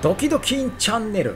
ドキドキンチャンネル。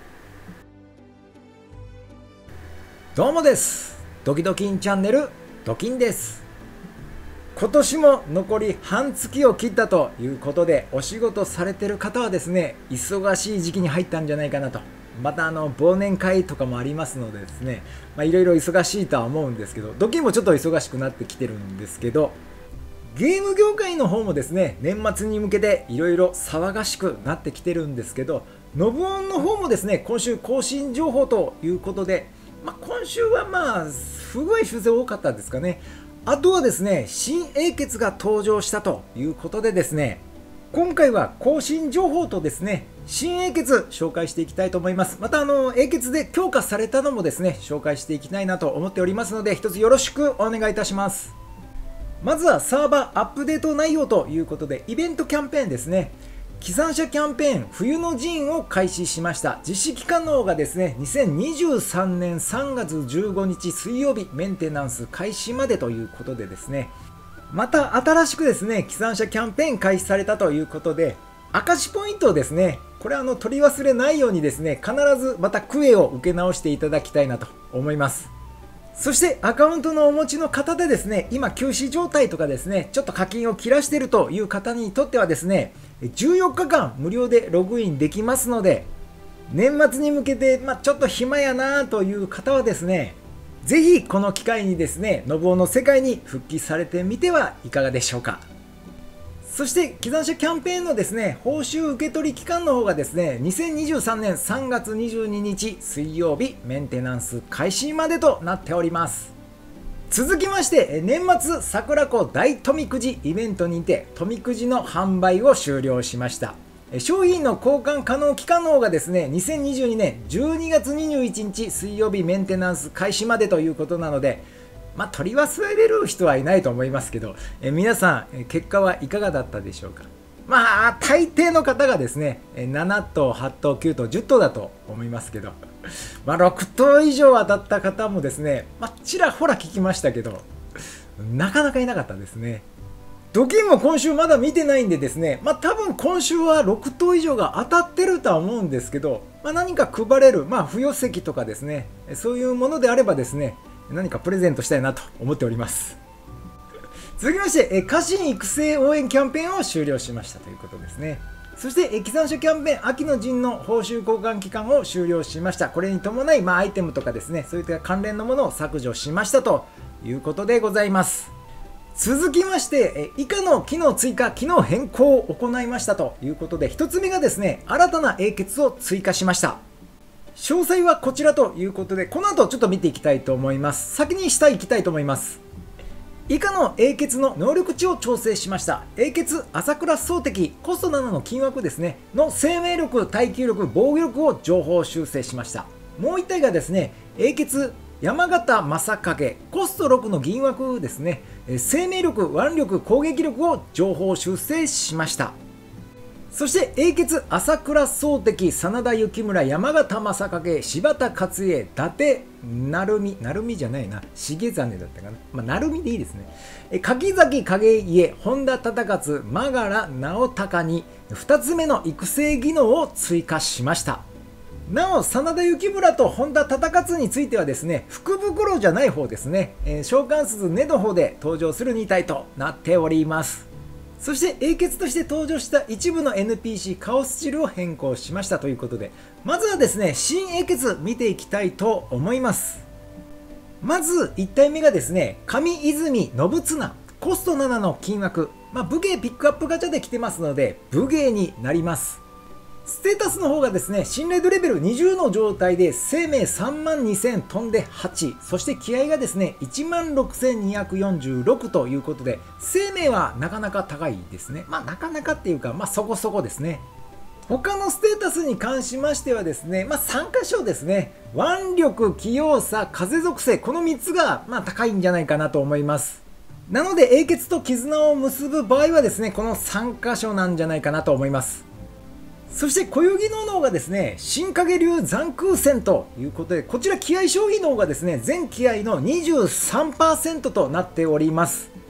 どうもです。ドキドキンチャンネルドキンです。今年も残り半月を切ったということで、お仕事されてる方はですね、忙しい時期に入ったんじゃないかなと。また忘年会とかもありますのでですね、いろいろ忙しいとは思うんですけど、ドキンもちょっと忙しくなってきてるんですけど、ゲーム業界の方もですね、年末に向けていろいろ騒がしくなってきてるんですけど、ノブオンの方もですね、今週更新情報ということで、今週は不具合修正多かったですかね。あとはですね、新英傑が登場したということでですね、今回は更新情報とですね、新英傑紹介していきたいと思います。また英傑で強化されたのもですね、紹介していきたいなと思っておりますので、一つよろしくお願いいたします。まずはサーバーアップデート内容ということで、イベントキャンペーンですね。起算者キャンペーン冬の陣を開始しました。実施期間の方がですね、2023年3月15日水曜日メンテナンス開始までということでですね、また新しくですね、起算者キャンペーン開始されたということで、証ポイントをですね、これ取り忘れないようにですね、必ずまたクエを受け直していただきたいなと思います。そしてアカウントのお持ちの方でですね、今休止状態とかですね、ちょっと課金を切らしているという方にとってはですね、14日間無料でログインできますので、年末に向けて、ちょっと暇やなという方はですね、ぜひこの機会にですね、ノブオの世界に復帰されてみてはいかがでしょうか。そして起算者キャンペーンのですね、報酬受け取り期間の方がですね、2023年3月22日水曜日メンテナンス開始までとなっております。続きまして、年末桜子大富くじイベントにて富くじの販売を終了しました。商品の交換可能期間の方がですね、2022年12月21日水曜日メンテナンス開始までということなので、取り忘れる人はいないと思いますけど、皆さん結果はいかがだったでしょうか。大抵の方がですね、7等8等9等10等だと思いますけど、6等以上当たった方もですね、ちらほら聞きましたけど、なかなかいなかったですね。ドキンも今週まだ見てないんでですね、多分今週は6等以上が当たってるとは思うんですけど、何か配れる、付与席とかですね、そういうものであればですね、何かプレゼントしたいなと思っております。続きまして、家臣育成応援キャンペーンを終了しましたということですね。そして、起算者キャンペーン秋の陣の報酬交換期間を終了しました。これに伴い、アイテムとかですね、そういった関連のものを削除しましたということでございます。続きまして、以下の機能追加、機能変更を行いましたということで、1つ目がですね、新たな英傑を追加しました。詳細はこちらということで、この後ちょっと見ていきたいと思います。先に下行きたいと思います。以下の英傑の能力値を調整しました。英傑朝倉総敵コスト7の金枠ですねの生命力、耐久力、防御力を情報修正しました。もう1体がですね、英傑山形正景コスト6の銀枠ですね、生命力、腕力、攻撃力を情報修正しました。そして英傑朝倉総敵真田幸村山形正景柴田勝家伊達成美じゃないな重実だったかな、成美でいいですね。柿崎景家本田忠勝真柄直隆に2つ目の育成技能を追加しました。なお真田幸村と本田忠勝についてはですね、福袋じゃない方ですね、召喚数根の方で登場する2体となっております。そして英傑として登場した一部の NPC カオスチルを変更しましたということで、まずはですね、新英傑見ていきたいと思います。まず1体目がですね、上泉信綱コスト7の金枠、武芸ピックアップガチャで来てますので武芸になります。ステータスの方がですね、信頼度レベル20の状態で生命32000飛んで8、そして気合がですね、16246ということで、生命はなかなか高いですね。なかなかっていうか、そこそこですね。他のステータスに関しましてはですね、3箇所ですね、腕力、器用さ、風属性、この3つが高いんじゃないかなと思います。なので、英傑と絆を結ぶ場合はですね、この3箇所なんじゃないかなと思います。そして小遊戯の方がですね、新影流残空戦ということで、こちら気合消費の方がですね、全気合の 23% となっております。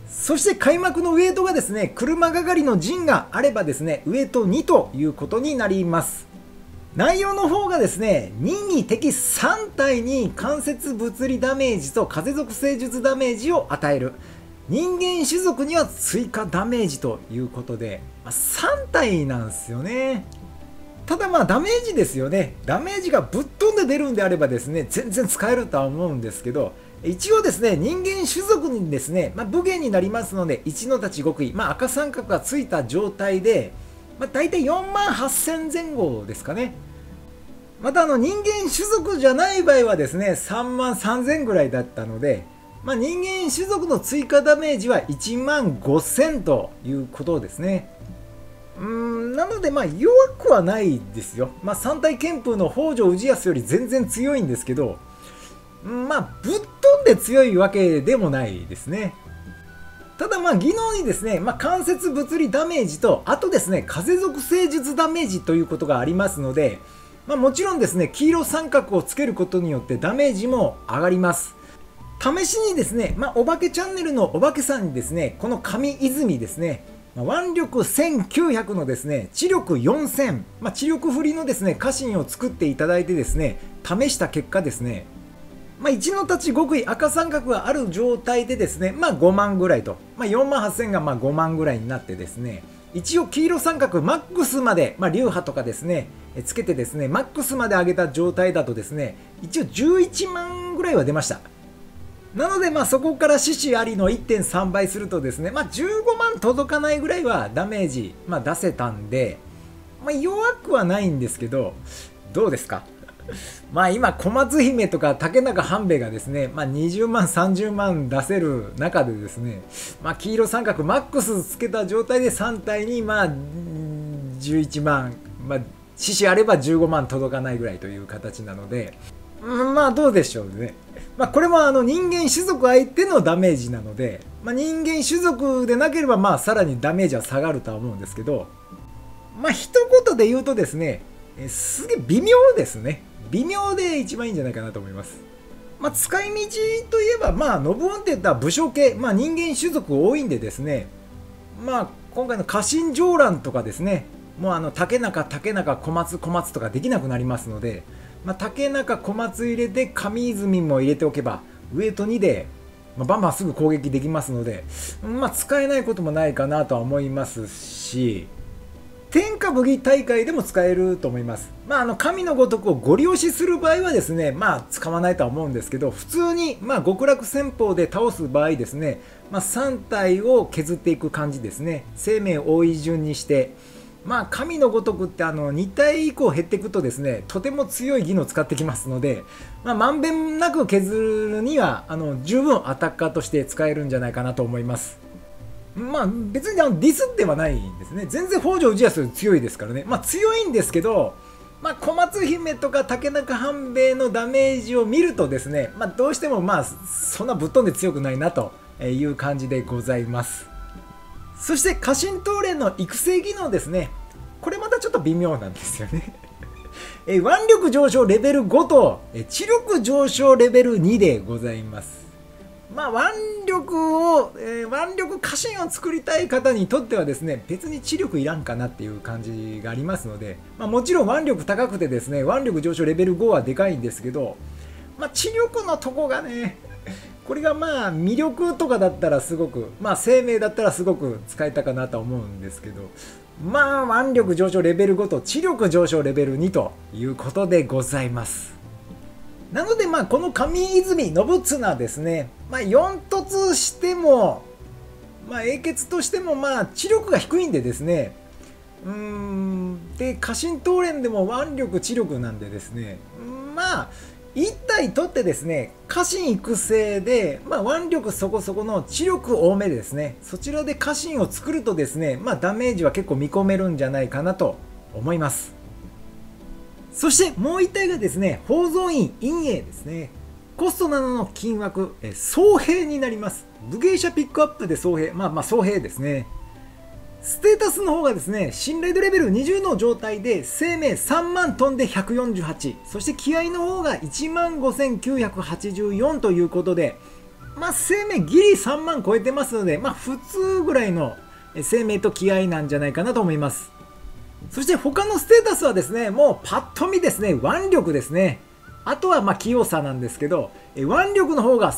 そして開幕のウェイトがですね、車がかりの陣があればですね、ウェイト2ということになります。内容の方がですね、任意敵3体に間接物理ダメージと風属性術ダメージを与える。人間種族には追加ダメージということで、3体なんですよね。ただダメージですよね。ダメージがぶっ飛んで出るんであればですね、全然使えるとは思うんですけど、一応ですね、人間種族にですね、武芸になりますので、一の太刀極意、赤三角がついた状態で、大体4万8000前後ですかね。また人間種族じゃない場合はですね、3万3000ぐらいだったので、人間種族の追加ダメージは1万5000ということですね。なので弱くはないですよ。三体旋風の北条氏康より全然強いんですけど、ぶっ飛んで強いわけでもないですね。ただ技能にですね、間接物理ダメージと、あとですね、風属性術ダメージということがありますので、もちろんですね、黄色三角をつけることによってダメージも上がります。試しにですね、お化けチャンネルのお化けさんにですね、この上泉ですね、腕力1900のですね、知力4000、知力振りのですね、家臣を作っていただいてですね、試した結果ですね、一の太刀極意赤三角がある状態でですね、5万ぐらいと、4万8000が5万ぐらいになってですね、一応黄色三角マックスまで、流派とかですね、つけてですね、マックスまで上げた状態だとですね、一応11万ぐらいは出ました。なのでそこから獅子ありの 1.3 倍するとですね、15万届かないぐらいはダメージ、出せたんで、弱くはないんですけど、どうですか？今小松姫とか竹中半兵衛がですね、20万30万出せる中でですね、黄色三角マックスつけた状態で3体に11万、獅子あれば15万届かないぐらいという形なので、どうでしょうね。これも人間種族相手のダメージなので、人間種族でなければさらにダメージは下がるとは思うんですけど、一言で言うとですね、すげえ微妙ですね。微妙で一番いいんじゃないかなと思います。使い道といえば信夫って言ったら武将系、人間種族多いんでですね、今回の家臣上乱とかですね、もう竹中小松とかできなくなりますので、竹中小松入れて上泉も入れておけばウェイト2で、バンバンすぐ攻撃できますので、使えないこともないかなとは思いますし、天下武技大会でも使えると思います。神のごとくをご利用しする場合はですね、使わないとは思うんですけど、普通に極楽戦法で倒す場合ですね、3体を削っていく感じですね。生命多い順にして、神のごとくって2体以降減っていくとですね、とても強い技能を使ってきますので、まんべんなく削るには十分アタッカーとして使えるんじゃないかなと思います。別にディスってはないんですね。全然北条氏康より強いですからね。強いんですけど、小松姫とか竹中半兵衛のダメージを見るとですね、どうしてもそんなぶっ飛んで強くないなという感じでございます。そして家臣東連の育成技能ですね。これまたちょっと微妙なんですよね。腕力上昇レベル5と知力上昇レベル2でございます。腕力家臣を作りたい方にとってはですね、別に知力いらんかなっていう感じがありますので、もちろん腕力高くてですね、腕力上昇レベル5はでかいんですけど、知力のとこがね、これが魅力とかだったらすごく、生命だったらすごく使えたかなと思うんですけど、腕力上昇レベル5と知力上昇レベル2ということでございます。なのでこの上泉信綱ですね、4突しても英傑としても知力が低いんでですね、で家臣東連でも腕力知力なんでですね、1体取ってですね、家臣育成で、腕力そこそこの知力多めですね、そちらで家臣を作るとですね、ダメージは結構見込めるんじゃないかなと思います。そしてもう1体がですね、宝蔵院陰影ですね。コスト7の金枠、僧兵になります。武芸者ピックアップで僧兵、僧兵ですね。ステータスの方がですね、信頼度レベル20の状態で生命3万飛んで148、そして気合の方が1万5984ということで、 生命ギリ3万超えてますので、普通ぐらいの生命と気合なんじゃないかなと思います。そして他のステータスはですね、もうパッと見ですね、腕力ですね。あとは器用さなんですけど、腕力の方が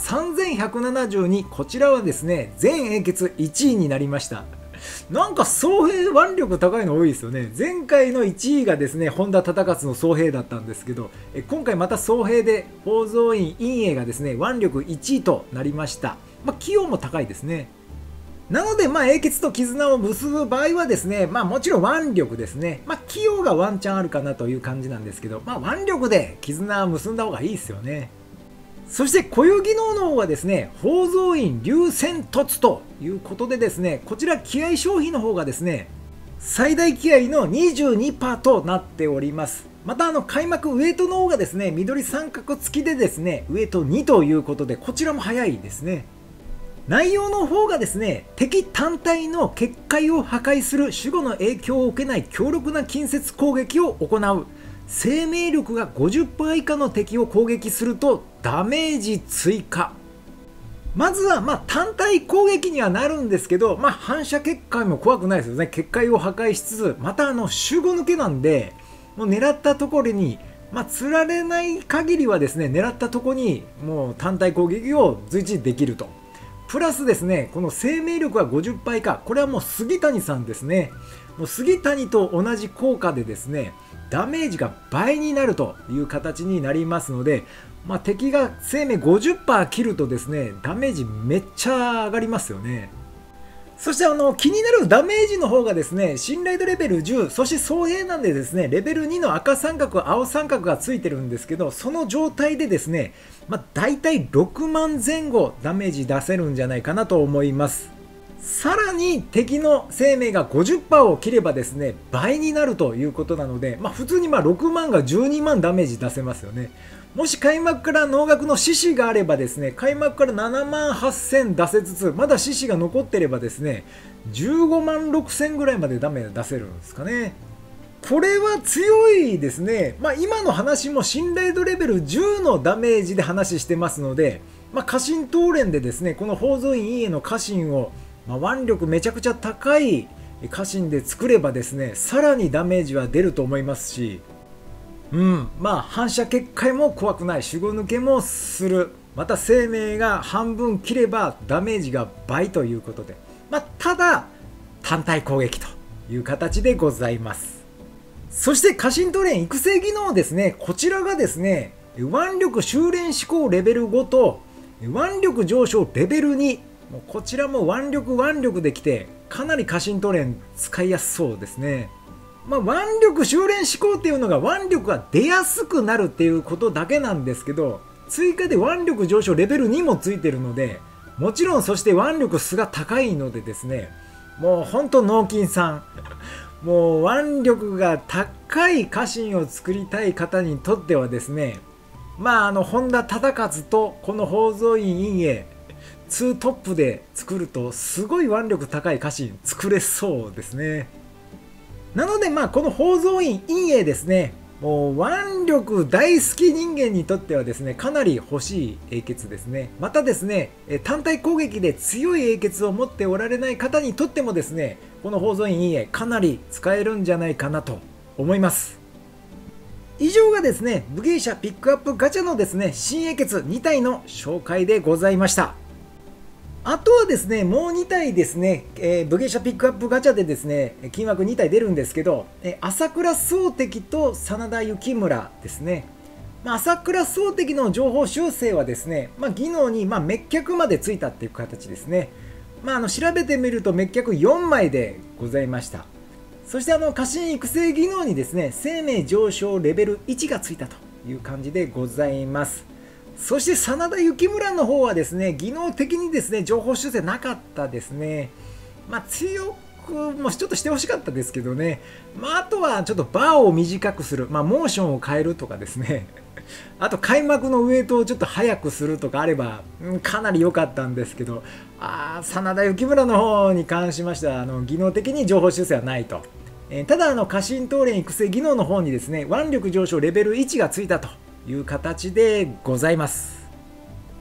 3172、こちらはですね、全英傑1位になりました。なんか総平腕力高いの多いですよね。前回の1位がですね、本田忠勝の総平だったんですけど、今回また総平で宝蔵院陰英がですね、腕力1位となりました。器用も高いですね。なので、英傑と絆を結ぶ場合はですね、もちろん腕力ですね。器用がワンチャンあるかなという感じなんですけど、腕力で絆を結んだ方がいいですよね。そして固有技能の方はですね、宝蔵院流線突ということでですね、こちら気合消費の方がですね、最大気合の 22% となっております。また開幕ウエイトの方がですね、緑三角付きでですね、ウエイト2ということで、こちらも早いですね。内容の方がですね、敵単体の結界を破壊する守護の影響を受けない強力な近接攻撃を行う。生命力が 50% 以下の敵を攻撃するとダメージ追加。まずは単体攻撃にはなるんですけど、反射結界も怖くないですよね。結界を破壊しつつ、また守護抜けなんで、もう狙ったところに釣られない限りはですね、狙ったところにもう単体攻撃を随時できると。プラスですね、この生命力が 50% 以下、これはもう杉谷さんですね。もう杉谷と同じ効果でですね、ダメージが倍になるという形になりますので、敵が生命 50% 切るとですね、ダメージめっちゃ上がりますよね。そして気になるダメージの方がですね、信頼度レベル10、そして総平なんでですね、レベル2の赤三角、青三角がついてるんですけど、その状態でですね、だいたい6万前後ダメージ出せるんじゃないかなと思います。さらに敵の生命が 50% を切ればですね、倍になるということなので、普通に6万が12万ダメージ出せますよね。もし開幕から能楽の獅子があればですね、開幕から7万8000出せつつ、まだ獅子が残ってればですね、15万6000ぐらいまでダメージ出せるんですかね。これは強いですね。今の話も信頼度レベル10のダメージで話してますので、家臣東連でですね、この宝蔵院陰への家臣を、腕力めちゃくちゃ高い家臣で作ればですね、さらにダメージは出ると思いますし、反射結界も怖くない、守護抜けもする、また生命が半分切ればダメージが倍ということで、ただ単体攻撃という形でございます。そして家臣東連育成技能ですね、こちらがですね、腕力修練思考レベル5と腕力上昇レベル2、こちらも腕力できて、かなり家臣東連使いやすそうですね。腕力修練思考っていうのが腕力が出やすくなるっていうことだけなんですけど、追加で腕力上昇レベル2もついてるので、もちろんそして腕力数が高いのでですね、もうほんと脳筋さんもう腕力が高い家臣を作りたい方にとってはですね、本田忠勝とこの宝蔵院陰英2トップで作るとすごい腕力高い家臣作れそうですね。なのでこの宝蔵院陰英ですね、もう腕力大好き人間にとってはですね、かなり欲しい英傑ですね。またですね、単体攻撃で強い英傑を持っておられない方にとってもですね、この宝蔵院陰英かなり使えるんじゃないかなと思います。以上がですね、武芸者ピックアップガチャのですね、新英傑2体の紹介でございました。あとはですね、もう2体ですね、武芸者ピックアップガチャでですね、金枠2体出るんですけど、朝倉宗敵と真田幸村ですね。朝倉宗敵の情報修正はですね、技能に滅却までついたっていう形ですね。調べてみると滅却4枚でございました。そして家臣育成技能にですね、生命上昇レベル1がついたという感じでございます。そして真田幸村の方はですね、技能的にですね、情報修正なかったですね。強くもちょっとしてほしかったですけどね。あとはちょっとバーを短くする、モーションを変えるとかですね。あと開幕のウエイトをちょっと早くするとかあれば、かなり良かったんですけど、真田幸村の方に関しましては技能的に情報修正はないと。ただ家臣東連育成技能の方にですね、腕力上昇レベル1がついたという形でございます。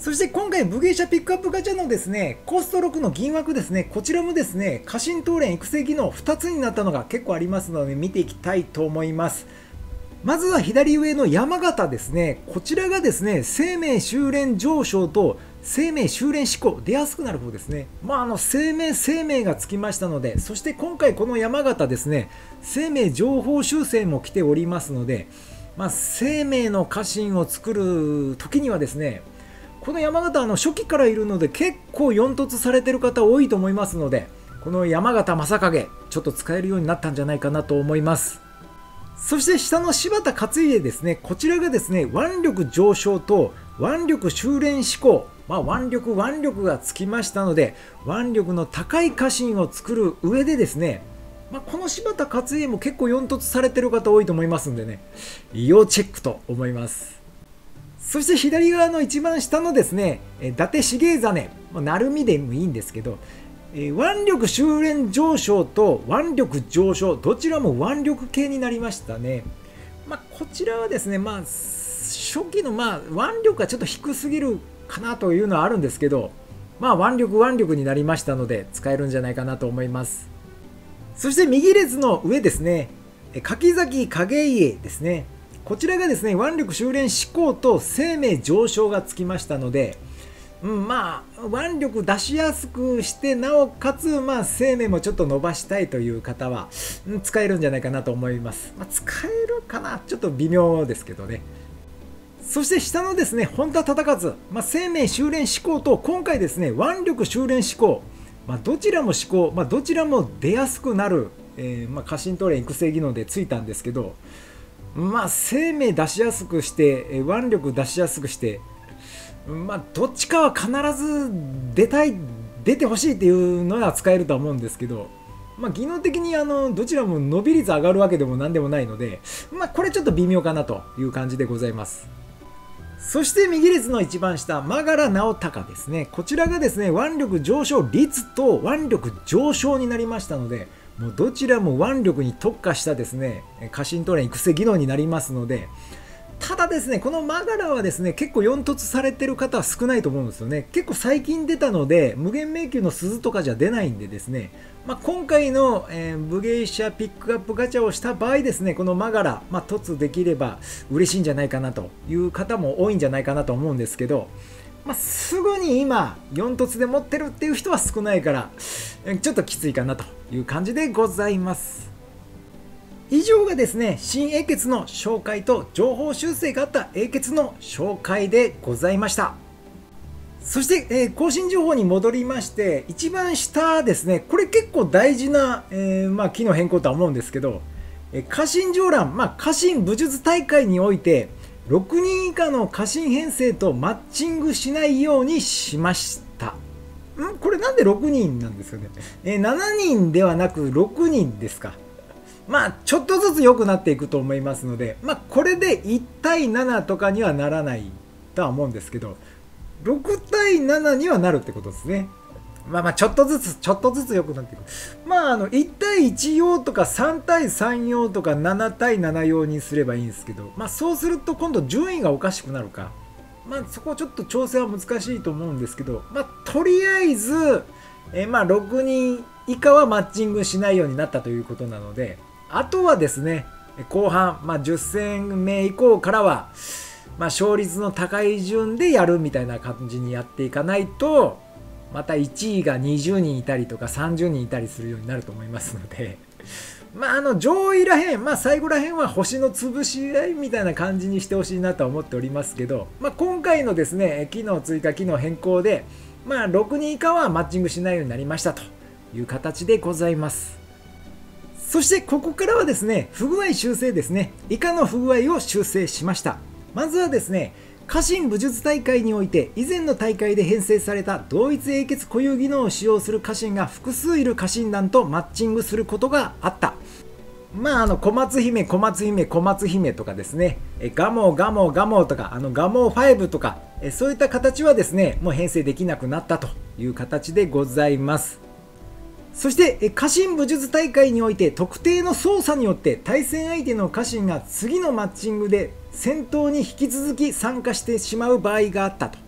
そして今回武芸者ピックアップガチャのですねコスト6の銀枠ですね、こちらもですね家臣討連育成技能2つになったのが結構ありますので見ていきたいと思います。まずは左上の山形ですね、こちらがですね生命修練上昇と生命修練思考出やすくなる方ですね。生命がつきましたので、そして今回この山形ですね生命情報修正も来ておりますので、生命の家臣を作る時にはですね、この山形初期からいるので結構4突されてる方多いと思いますので、この山形正景ちょっと使えるようになったんじゃないかなと思います。そして下の柴田勝家ですね、こちらがですね腕力上昇と腕力修練思考、腕力がつきましたので、腕力の高い家臣を作る上でですね、この柴田勝家も結構4突されてる方多いと思いますんでね、要チェックと思います。そして左側の一番下のですね伊達重実、鳴海でもいいんですけど、腕力修練上昇と腕力上昇どちらも腕力系になりましたね。こちらはですね初期の腕力がちょっと低すぎるかなというのはあるんですけど、腕力になりましたので使えるんじゃないかなと思います。そして右列の上ですね柿崎景家ですね、こちらがですね腕力修練思考と生命上昇がつきましたので、腕力出しやすくしてなおかつ生命もちょっと伸ばしたいという方は使えるんじゃないかなと思います。使えるかなちょっと微妙ですけどね。そして下のですね本田忠勝、生命修練思考と今回ですね腕力修練思考、どちらも思考、どちらも出やすくなる、家臣討連育成技能でついたんですけど、生命出しやすくして腕力出しやすくして、どっちかは必ず出てほしいっていうのは使えるとは思うんですけど、技能的にどちらも伸び率上がるわけでも何でもないので、これちょっと微妙かなという感じでございます。そして右列の一番下マガラ直隆ですね、こちらがですね腕力上昇率と腕力上昇になりましたので、もうどちらも腕力に特化したですね家臣討連育成技能になりますので、ただですねこのマガラはですね結構4突されてる方は少ないと思うんですよね。結構最近出たので無限迷宮の鈴とかじゃ出ないんでですね、今回の、武芸者ピックアップガチャをした場合ですね、このマガラ、突できれば嬉しいんじゃないかなという方も多いんじゃないかなと思うんですけど、すぐに今4突で持ってるっていう人は少ないからちょっときついかなという感じでございます。以上がですね新英傑の紹介と情報修正があった英傑の紹介でございました。そして、更新情報に戻りまして、一番下ですね、これ結構大事な、機能変更とは思うんですけど、家臣上覧、家臣武術大会において6人以下の家臣編成とマッチングしないようにしました。これなんで6人なんですかね。7人ではなく6人ですか。ちょっとずつ良くなっていくと思いますので、これで1対7とかにはならないとは思うんですけど、6対7にはなるってことですね。ちょっとずつ良くなっていく。1対1用とか3対3用とか7対7用にすればいいんですけど、そうすると今度順位がおかしくなるか。そこちょっと調整は難しいと思うんですけど、とりあえず、6人以下はマッチングしないようになったということなので、あとはですね、後半、10戦目以降からは、勝率の高い順でやるみたいな感じにやっていかないと、また1位が20人いたりとか30人いたりするようになると思いますので、上位らへん、最後らへんは星の潰し合いみたいな感じにしてほしいなとは思っておりますけど、今回のですね、機能追加、機能変更で、6人以下はマッチングしないようになりましたという形でございます。そしてここからはですね、不具合修正ですね。以下の不具合を修正しました。まずはですね、家臣武術大会において以前の大会で編成された同一英傑固有技能を使用する家臣が複数いる家臣団とマッチングすることがあった。小松姫とかですね、ガモとか、ガモ5とか、そういった形はですね、もう編成できなくなったという形でございます。そして家臣武術大会において特定の操作によって対戦相手の家臣が次のマッチングで戦闘に引き続き参加してしまう場合があったと。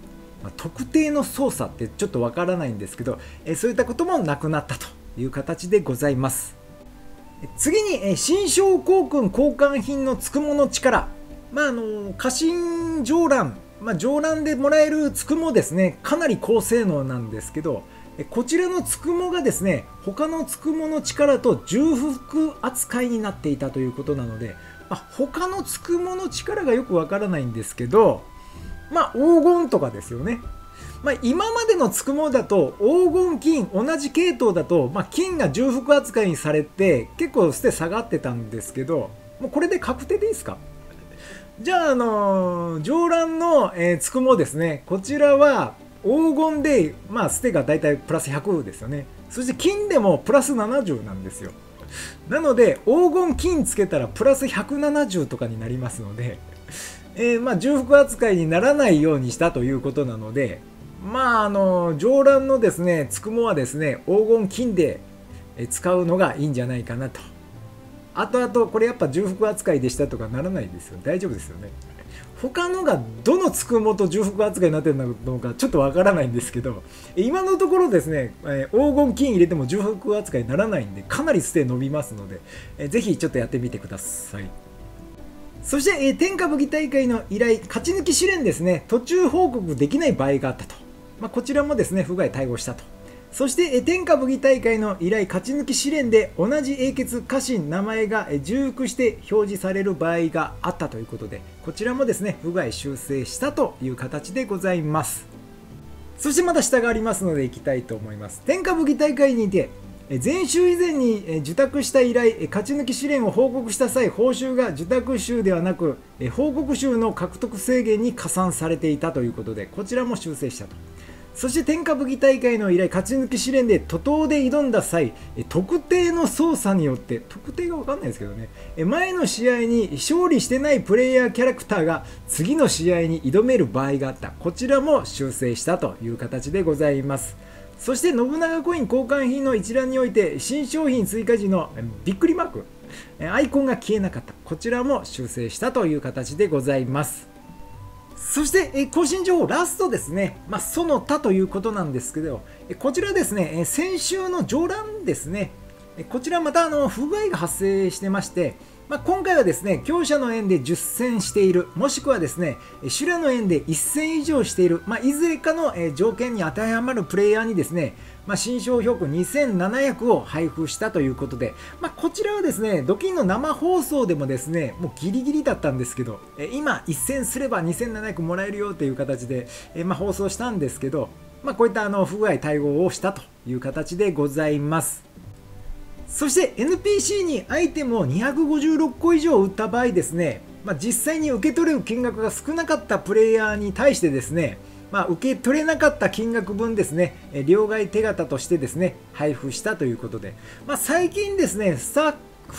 特定の操作ってちょっとわからないんですけど、そういったこともなくなったという形でございます。次に、新章校訓交換品のつくもの力、家臣上覧、上覧でもらえるつくもですね、かなり高性能なんですけど、こちらのつくもがですね、他のつくもの力と重複扱いになっていたということなので、他のつくもの力がよくわからないんですけど、黄金とかですよね。今までのつくもだと黄金金同じ系統だと、金が重複扱いにされて結構捨て下がってたんですけど、もうこれで確定でいいですか？じゃあ、上覧の、つくもですね、こちらは黄金で、捨てがだいたいプラス100ですよね。そして金でもプラス70なんですよ。なので黄金金つけたらプラス170とかになりますので、重複扱いにならないようにしたということなので、上覧のですね、つくもはですね、黄金金で使うのがいいんじゃないかなと。あとあと、これやっぱ重複扱いでしたとかならないですよ。大丈夫ですよね。他のがどのつくもと重複扱いになってるのかちょっとわからないんですけど、今のところですね、黄金金入れても重複扱いにならないんで、かなり捨て伸びますので、ぜひちょっとやってみてください。そして、天下武器大会の依頼、勝ち抜き試練ですね、途中報告できない場合があったと。こちらもですね、不具合対応したと。そして、天下武器大会の依頼、勝ち抜き試練で同じ英傑家臣名前が重複して表示される場合があったということで、こちらもですね、不具合修正したという形でございます。そしてまだ下がありますので、いきたいと思います。天下武器大会にて、前週以前に受託した依頼、勝ち抜き試練を報告した際、報酬が受託週ではなく、報告週の獲得制限に加算されていたということで、こちらも修正したと。そして天下武器大会の依頼、勝ち抜き試練で徒党で挑んだ際、特定の操作によって、特定が分かんないですけどね、前の試合に勝利してないプレイヤーキャラクターが次の試合に挑める場合があった。こちらも修正したという形でございます。そして信長コイン交換品の一覧において、新商品追加時のびっくりマーク、アイコンが消えなかった。こちらも修正したという形でございます。そして、更新情報ラストですね。その他ということなんですけど、こちらですね、先週の上覧ですね。こちらまた不具合が発生してまして、今回はですね、強者の円で10戦している、もしくはですね、修羅の円で1戦以上している、いずれかの条件に当てはまるプレイヤーにですね、新商標区2700を配布したということで、こちらはですね、ドキンの生放送でもですね、もうギリギリだったんですけど、今1戦すれば2700もらえるよという形で、放送したんですけど、こういった不具合対応をしたという形でございます。そして NPC にアイテムを256個以上売った場合ですね、実際に受け取れる金額が少なかったプレイヤーに対してですね、受け取れなかった金額分ですね、両替手形としてですね、配布したということで、最近ですね、スタッ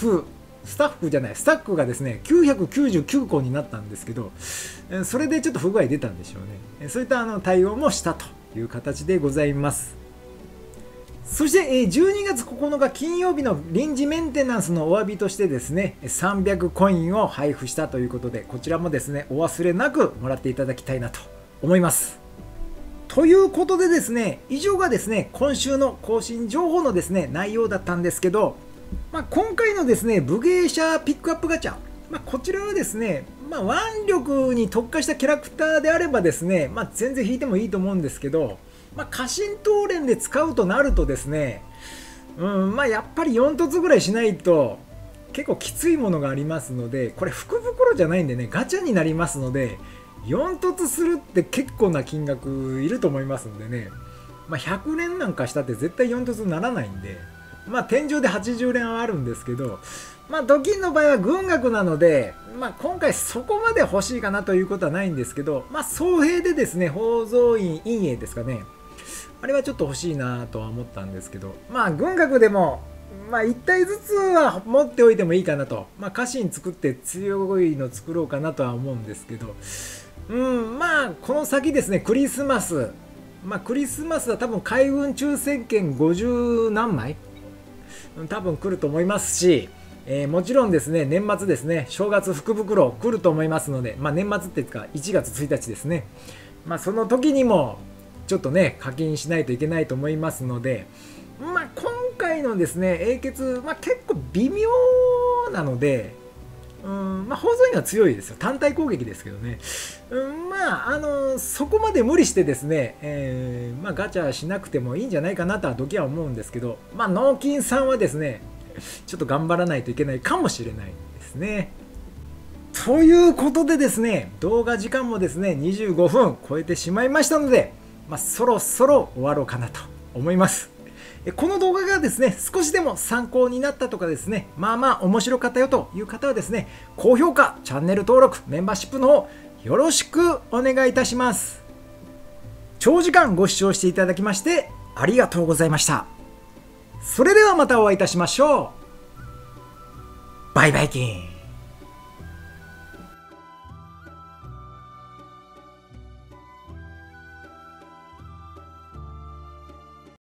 クがですね、999個になったんですけど、それでちょっと不具合出たんでしょうね。そういった対応もしたという形でございます。そして12月9日金曜日の臨時メンテナンスのお詫びとしてですね、300コインを配布したということで、こちらもですね、お忘れなくもらっていただきたいなと思います。ということでですね、以上がですね、今週の更新情報のですね、内容だったんですけど、今回のですね、武芸者ピックアップガチャ、こちらはですね、腕力に特化したキャラクターであればですね、全然引いてもいいと思うんですけど、家臣討連で使うとなるとですね、やっぱり4凸ぐらいしないと結構きついものがありますので、これ福袋じゃないんでね、ガチャになりますので、4凸するって結構な金額いると思いますんでね、100連なんかしたって絶対4凸にならないんで、天井で80連はあるんですけど、ドキンの場合は軍学なので、今回そこまで欲しいかなということはないんですけど、総兵でですね、宝蔵院陰影ですかね、あれはちょっと欲しいなとは思ったんですけど、軍学でも、1体ずつは持っておいてもいいかなと、家臣作って強いの作ろうかなとは思うんですけど、この先ですね、クリスマスは多分海運抽選券50何枚多分来ると思いますし、もちろんですね、年末ですね、正月福袋来ると思いますので、年末っていうか1月1日ですね、 その時にもちょっとね課金しないといけないと思いますので、今回のですね英傑、結構微妙なので、放送には強いですよ。単体攻撃ですけどね、そこまで無理してですね、ガチャしなくてもいいんじゃないかなとは時は思うんですけど、脳筋さんはですねちょっと頑張らないといけないかもしれないですね。ということでですね、動画時間もですね25分超えてしまいましたので、そろそろ終わろうかなと思います。この動画がですね少しでも参考になったとかですね、面白かったよという方はですね、高評価、チャンネル登録、メンバーシップの方よろしくお願いいたします。長時間ご視聴していただきましてありがとうございました。それではまたお会いいたしましょう。バイバイキン。